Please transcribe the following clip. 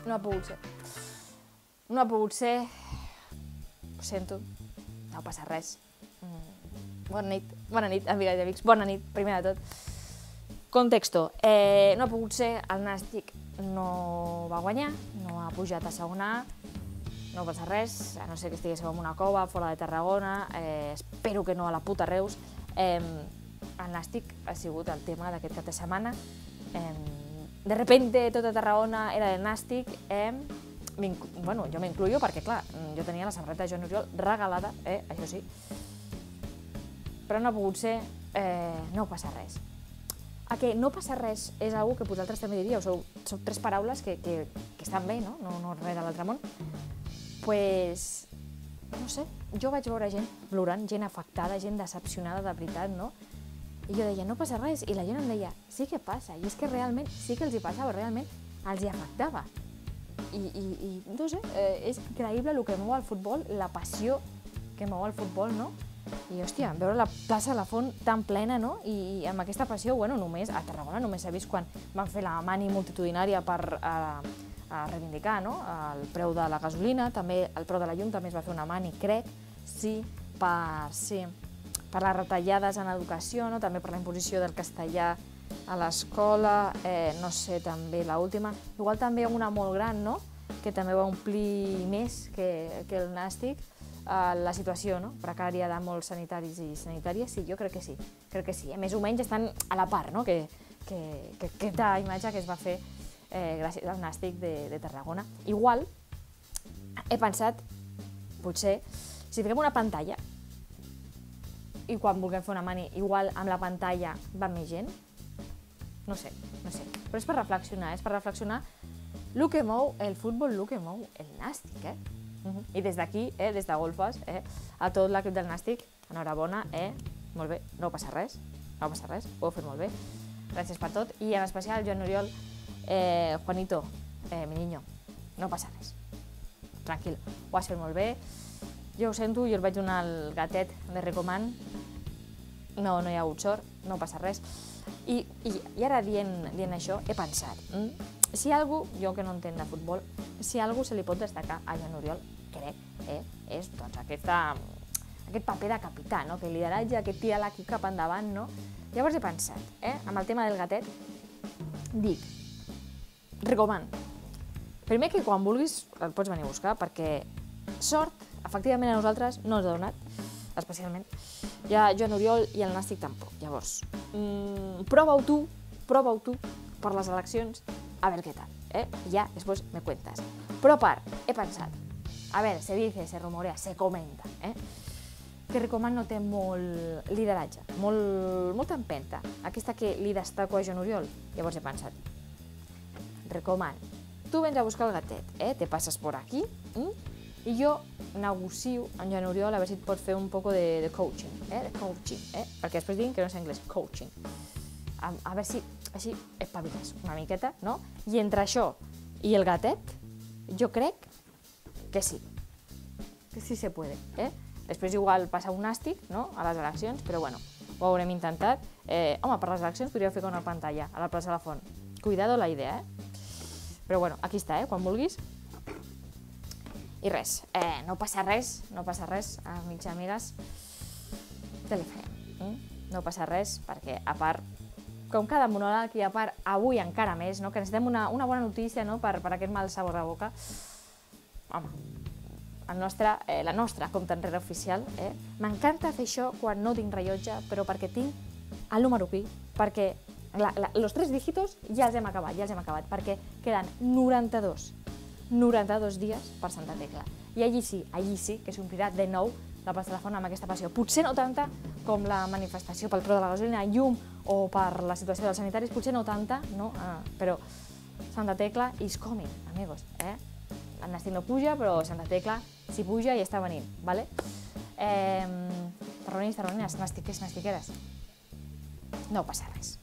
No ha pogut ser. No ha pogut ser. Ho sento. No passa res. Bona nit, amigues i amics. Bona nit, primer de tot. Contexto. No ha pogut ser, el Nàstic no va guanyar, no ha pujat a segona A, no passa res, a no ser que estiguéssiu en una cova, fora de Tarragona, espero que no a la puta Reus. El Nàstic ha sigut el tema d'aquest cap de setmana. De repente tota Tarragona era del Nàstic. Bueno, jo m'incluyo perquè, clar, jo tenia la samarreta de Joan Oriol regalada, això sí. Però no ha pogut ser, no passa res. Que no passa res és una cosa que vosaltres també diríeu, són tres paraules que estan bé, no? No res de l'altre món. Pues, no sé, jo vaig veure gent plorant, gent afectada, gent decepcionada de veritat, no? I jo deia, no passa res, i la gent em deia, sí que passa, i és que realment sí que els hi passava, realment els hi afectava. I no sé, és increïble el que mou el futbol, la passió que mou el futbol, no? I, hòstia, veure la plaça de la Font tan plena, no? I amb aquesta passió, bueno, només a Tarragona només s'ha vist quan van fer la mani multitudinària per reivindicar, no?, el preu de la gasolina, també el preu de la llum també es va fer una mani, crec, sí, per les retallades en educació, no?, també per la imposició del castellà a l'escola, no sé, també l'última, igual també una molt gran, no?, que també va omplir més que el Nàstic, la situació precària de molts sanitaris i sanitàries, sí, jo crec que sí. Més o menys estan a la part, no?, que aquesta imatge que es va fer gràcies al Nàstic de Tarragona. Igual, he pensat, potser, si fiquem una pantalla i quan vulguem fer una mani, igual amb la pantalla va més gent, no sé, però és per reflexionar, el que mou el futbol, el que mou el Nàstic, I des d'aquí, des de Golfes, a tot l'equip del Nàstic, enhorabona, molt bé, no passa res, ho heu fet molt bé, gràcies per tot, i en especial Joan Oriol, Juanito, mi niño, no passa res, tranquil, ho has fet molt bé, jo ho sento, jo el vaig donar al gatet de Recoman, no hi ha hagut sort, no passa res, i ara dient això he pensat, si algú, jo que no entenc de futbol, si algú se li pot destacar a Joan Oriol, crec, és aquest paper de capità, aquest lideratge, aquest tirar l'equip cap endavant, no? Llavors he pensat, amb el tema del gatet, dic, Recoman, primer que quan vulguis el pots venir a buscar, perquè sort, efectivament a nosaltres no ens ha donat, especialment, ja Joan Oriol i el Nàstic tampoc, llavors, prova-ho tu, per les eleccions, a veure què tal, ja després me cuentes. Però a part, he pensat, a veure, se dice, se rumorea, se comenta, que Recoman no té molt lideratge, molta empenta, aquesta que li destaco a Joan Oriol. Llavors he pensat, Recoman, tu vens a buscar el gatet, te passes por aquí, i jo negocio amb Joan Oriol a veure si et pot fer un poc de coaching, perquè després diguin que no és anglès, coaching. A veure si així espaviles una miqueta, no? I entre això i el gatet, jo crec que sí se puede, Després igual passa un Nàstic, no?, a les eleccions, però bueno, ho haurem intentat. Home, per les eleccions podríeu fer una pantalla a la plaça de la Font. Cuidado la idea, Però bueno, aquí està, quan vulguis. I res, no passa res, amics i amigues, Telefe. No passa res, perquè a part, com cada monòleg i a part avui encara més, que necessitem una bona notícia per aquest mal sabor de boca, home, la nostra compte enrere oficial, m'encanta fer això quan no tinc rellotge, però perquè tinc el número pi, perquè els 3 dígitos ja els hem acabat, perquè queden 92 dies per Santa Tecla. I allí sí que s'omplirà de nou la plaça de la Font amb aquesta passió. Potser no tanta com la manifestació pel preu de la gasolina, llum o per la situació dels sanitaris, potser no tanta, però Santa Tecla is coming, amigos. El Nàstic no puja, però Santa Tecla sí puja i està venint, ¿vale? Tarragonins, nàstiquers, nàstiqueres, no passa res.